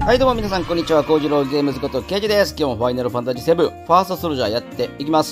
はいどうも皆さんこんにちは、コウジローゲームズことケイジです。今日もファイナルファンタジー7ファーストソルジャーやっていきます。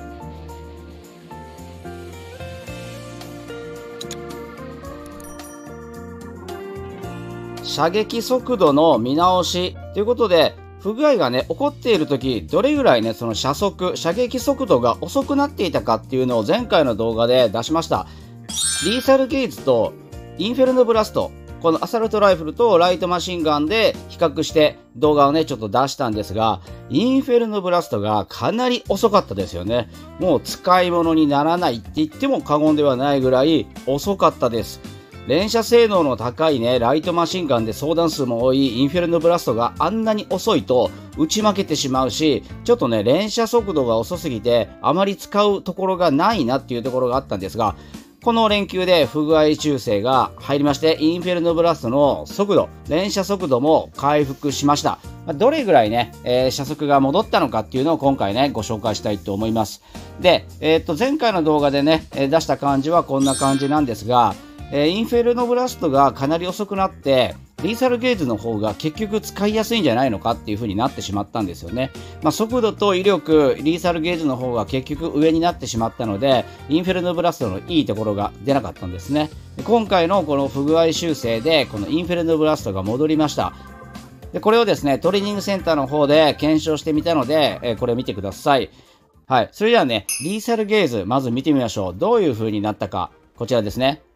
射撃速度の見直しということで、不具合がね、起こっている時、どれぐらいね、その射撃速度が遅くなっていたかっていうのを前回の動画で出しました。リーサルゲイズとインフェルノブラスト、このアサルトライフルとライトマシンガンで比較して動画をね、ちょっと出したんですが、インフェルノブラストがかなり遅かったですよね。もう使い物にならないって言っても過言ではないぐらい遅かったです。連射性能の高いね、ライトマシンガンで相談数も多いインフェルノブラストがあんなに遅いと打ち負けてしまうし、ちょっとね、連射速度が遅すぎてあまり使うところがないなっていうところがあったんですが、この連休で不具合修正が入りまして、インフェルノブラストの速度、連射速度も回復しました。どれぐらいね、射速が戻ったのかっていうのを今回ね、ご紹介したいと思います。で、前回の動画でね、出した感じはこんな感じなんですが、インフェルノブラストがかなり遅くなって、リーサルゲイズの方が結局使いやすいんじゃないのかっていう風になってしまったんですよね。速度と威力、リーサルゲイズの方が結局上になってしまったので、インフェルノブラストのいいところが出なかったんですね。今回のこの不具合修正で、このインフェルノブラストが戻りました。でこれをですね、トレーニングセンターの方で検証してみたので、これを見てください。はい。それではね、リーサルゲイズ、まず見てみましょう。どういう風になったか。こちらですね。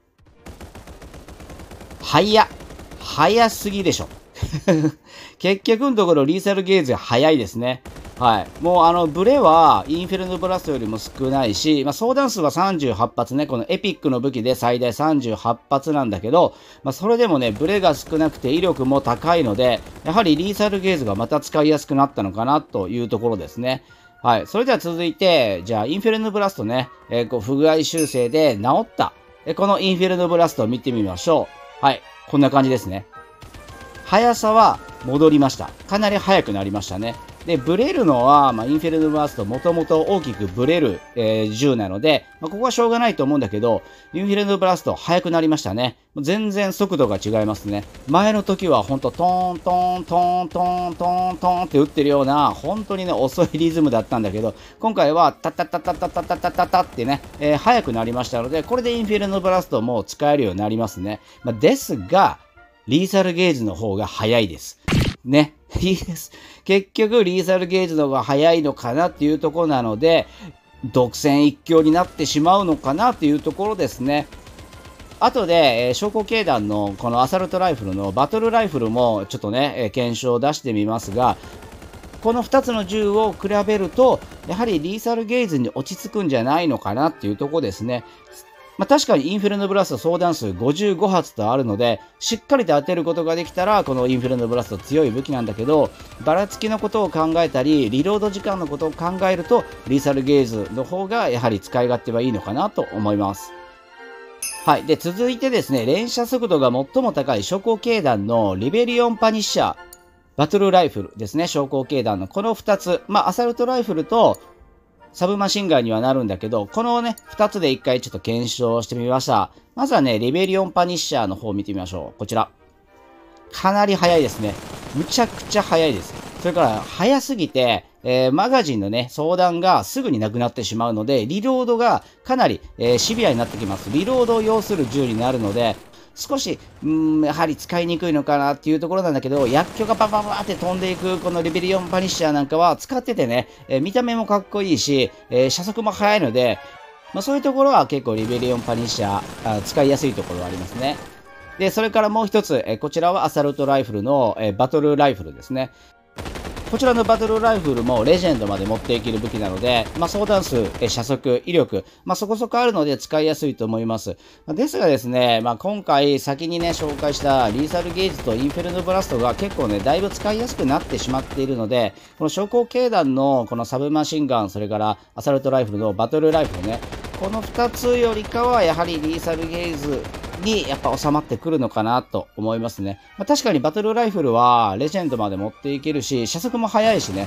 早すぎでしょ。結局のところリーサルゲイズ早いですね。はい。もうブレはインフェルノブラストよりも少ないし、相談数は38発ね、このエピックの武器で最大38発なんだけど、それでもね、ブレが少なくて威力も高いので、やはりリーサルゲイズがまた使いやすくなったのかなというところですね。はい。それでは続いて、じゃあインフェルノブラストね、不具合修正で治った、このインフェルノブラストを見てみましょう。はい。こんな感じですね。速さは戻りました。かなり速くなりましたね。で、ブレるのは、インフェルノブラストもともと大きくブレる、銃なので、ここはしょうがないと思うんだけど、インフェルノブラスト速くなりましたね。全然速度が違いますね。前の時はほんとトーントーントーントーントーントーンって打ってるような、本当にね、遅いリズムだったんだけど、今回はタッタッタッタッタッタッタッタッタッタってね、速くなりましたので、これでインフェルノブラストも使えるようになりますね。ですが、リーサルゲージの方が速いです。ね。結局、リーサルゲージの方が速いのかなっていうところなので、独占一強になってしまうのかなっていうところですね。後で、将校警団のこのアサルトライフルのバトルライフルもちょっとね、検証を出してみますが、この2つの銃を比べると、やはりリーサルゲージに落ち着くんじゃないのかなっていうところですね。確かにインフェルノブラスト相談数55発とあるので、しっかりと当てることができたら、このインフェルノブラスト強い武器なんだけど、ばらつきのことを考えたり、リロード時間のことを考えると、リーサルゲーズの方がやはり使い勝手はいいのかなと思います。はい。で、続いてですね、連射速度が最も高い将校警団のリベリオンパニッシャー、バトルライフルですね、将校警団のこの2つ、アサルトライフルと、サブマシンガンにはなるんだけど、このね、2つで一回ちょっと検証してみました。まずはね、リベリオンパニッシャーの方を見てみましょう。こちら。かなり速いですね。むちゃくちゃ速いです。それから、速すぎて、マガジンのね、装弾がすぐになくなってしまうので、リロードがかなり、シビアになってきます。リロードを要する銃になるので、少し、やはり使いにくいのかなっていうところなんだけど、薬莢がバババーって飛んでいくこのリベリオンパニッシャーなんかは使っててね、見た目もかっこいいし、射速も速いので、そういうところは結構リベリオンパニッシャー、使いやすいところはありますね。で、それからもう一つ、こちらはアサルトライフルの、バトルライフルですね。こちらのバトルライフルもレジェンドまで持っていける武器なので、相談数、射速、威力、そこそこあるので使いやすいと思います。ですがですね、今回先にね、紹介したリーサルゲージとインフェルノブラストが結構ね、だいぶ使いやすくなってしまっているので、この将校警団のこのサブマシンガン、それからアサルトライフルのバトルライフルね、この2つよりかはやはりリーサルゲージにやっぱ収まってくるのかなと思いますね。確かにバトルライフルはレジェンドまで持っていけるし、射速も速いしね。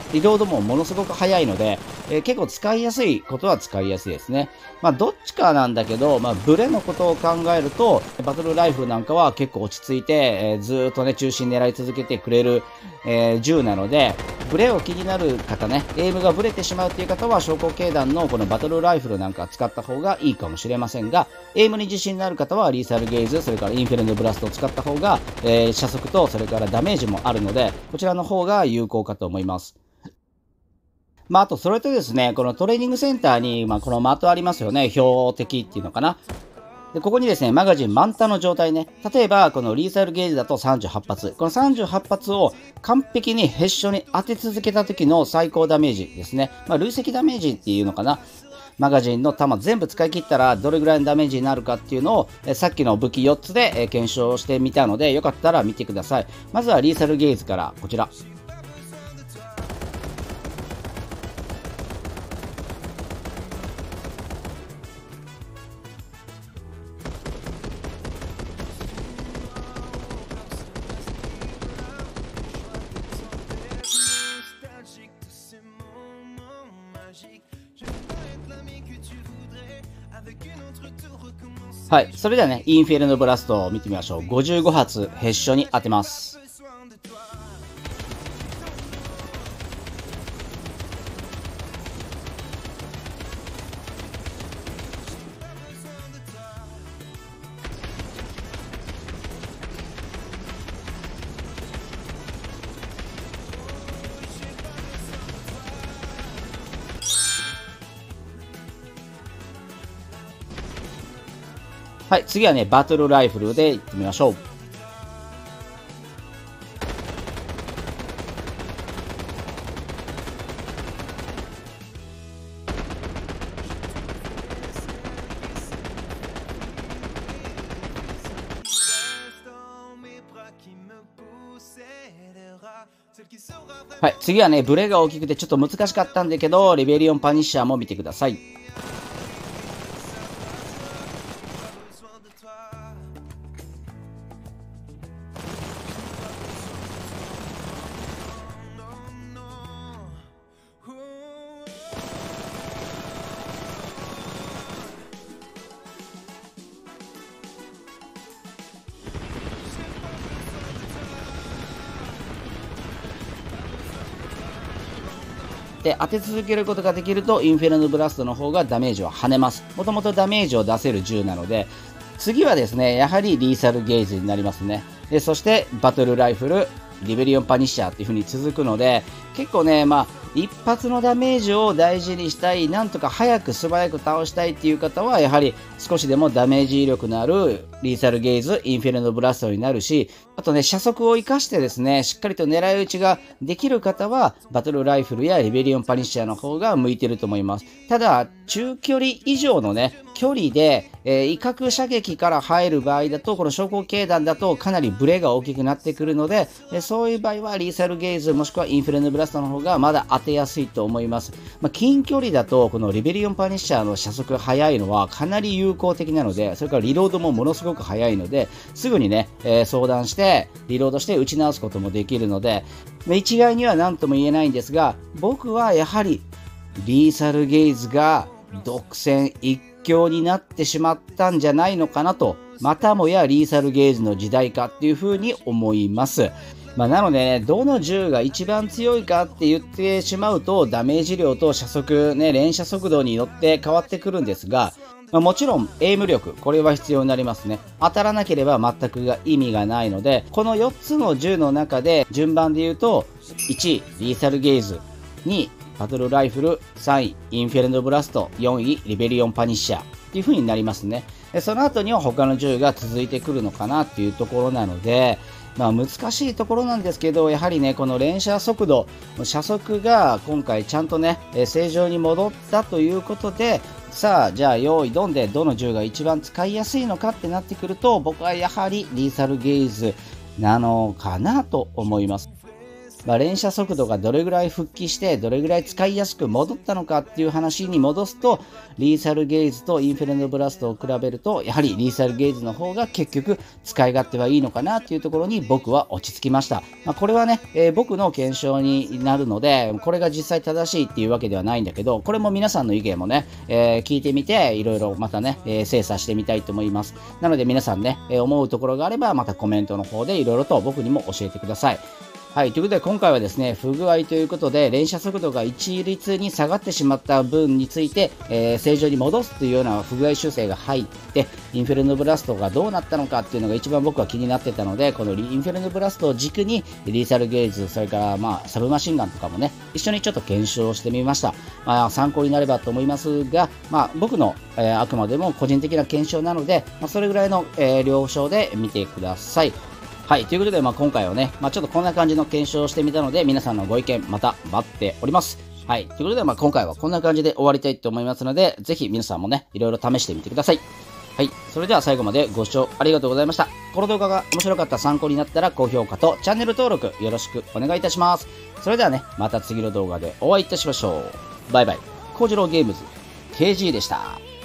リロードもものすごく速いので、結構使いやすいことは使いやすいですね。まあ、どっちかなんだけど、まあ、ブレのことを考えると、バトルライフルなんかは結構落ち着いて、ずーっとね、中心狙い続けてくれる、銃なので、ブレを気になる方ね、エイムがブレてしまうっていう方は、昇降警団のこのバトルライフルなんか使った方がいいかもしれませんが、エイムに自信のある方は、リーサルゲイズ、それからインフェルノブラストを使った方が、射速と、それからダメージもあるので、こちらの方が有効かと思います。まあ、あと、それとですね、このトレーニングセンターに、まあ、この的ありますよね。標的っていうのかな。で、ここにですね、マガジン満タンの状態ね。例えば、このリーサルゲージだと38発。この38発を完璧にヘッションに当て続けた時の最高ダメージですね。まあ、累積ダメージっていうのかな。マガジンの弾全部使い切ったらどれぐらいのダメージになるかっていうのをさっきの武器4つで検証してみたので、よかったら見てください。まずはリーサルゲージからこちら。はい。それではね、インフェルノブラストを見てみましょう。55発、ヘッションに当てます。はい。次はね、バトルライフルでいってみましょう。はい。次はね、ブレが大きくてちょっと難しかったんだけど、リベリオンパニッシャーも見てください。で、当て続けることができると、インフェルノブラストの方がダメージを跳ねます。もともとダメージを出せる銃なので、次はですね、やはりリーサルゲージになりますね。で、そして、バトルライフル、リベリオンパニッシャーっていう風に続くので、結構ね、まあ、一発のダメージを大事にしたい、なんとか早く素早く倒したいっていう方は、やはり少しでもダメージ威力のあるリーサルゲイズ、インフェルノブラストになるし、あとね、射速を活かしてですね、しっかりと狙い撃ちができる方は、バトルライフルやリベリオンパニッシャーの方が向いてると思います。ただ、中距離以上のね、距離で、威嚇射撃から入る場合だと、この昇降警団だとかなりブレが大きくなってくるので、そういう場合はリーサルゲイズもしくはインフェルノブラストの方がまだ当てやすいと思います。まあ、近距離だと、このリベリオンパニッシャーの射速が速いのはかなり有効的なので、それからリロードもものすごく速いので、すぐにね、相談して、リロードして打ち直すこともできるので、一概には何とも言えないんですが、僕はやはりリーサルゲイズが独占一強になってしまったんじゃないのかなと、またもやリーサルゲージの時代かっていうふうに思います。まあ、なのでね、どの銃が一番強いかって言ってしまうと、ダメージ量と射速、ね、連射速度によって変わってくるんですが、まあ、もちろん、エイム力、これは必要になりますね。当たらなければ全くが意味がないので、この4つの銃の中で、順番で言うと、1位、リーサルゲイズ、2位、バトルライフル、3位、インフェルノブラスト、4位、リベリオンパニッシャーっていう風になりますね。でその後には他の銃が続いてくるのかなっていうところなので、まあ難しいところなんですけど、やはりね、この連射速度、射速が今回ちゃんとね、正常に戻ったということで、さあ、じゃあ用意ドンでどの銃が一番使いやすいのかってなってくると、僕はやはりリーサルゲイズなのかなと思います。 連射速度がどれぐらい復帰して、どれぐらい使いやすく戻ったのかっていう話に戻すと、リーサルゲイズとインフェルノブラストを比べると、やはりリーサルゲイズの方が結局使い勝手はいいのかなっていうところに僕は落ち着きました。これはね、僕の検証になるので、これが実際正しいっていうわけではないんだけど、これも皆さんの意見もね、聞いてみて、いろいろまたね、精査してみたいと思います。なので皆さんね、思うところがあれば、またコメントの方でいろいろと僕にも教えてください。はい。ということで、今回はですね、不具合ということで、連射速度が一律に下がってしまった分について、正常に戻すというような不具合修正が入って、インフェルノブラストがどうなったのかっていうのが一番僕は気になってたので、このインフェルノブラストを軸に、リーサルゲイズ、それからサブマシンガンとかもね、一緒にちょっと検証してみました。参考になればと思いますが、僕の、あくまでも個人的な検証なので、それぐらいの、了承で見てください。はい。ということで、今回はね、ちょっとこんな感じの検証をしてみたので、皆さんのご意見、また待っております。はい。ということで、今回はこんな感じで終わりたいと思いますので、ぜひ皆さんもね、いろいろ試してみてください。はい。それでは最後までご視聴ありがとうございました。この動画が面白かった、参考になったら、高評価とチャンネル登録よろしくお願いいたします。それではね、また次の動画でお会いいたしましょう。バイバイ。コウジローゲームズ、KG でした。